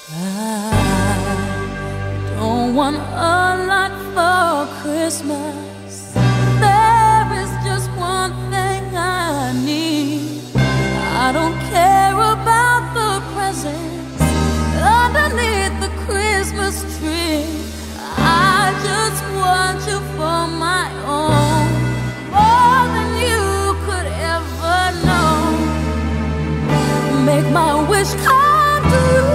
I don't want a lot for Christmas. There is just one thing I need. I don't care about the presents underneath the Christmas tree. I just want you for my own, more than you could ever know. Make my wish come true.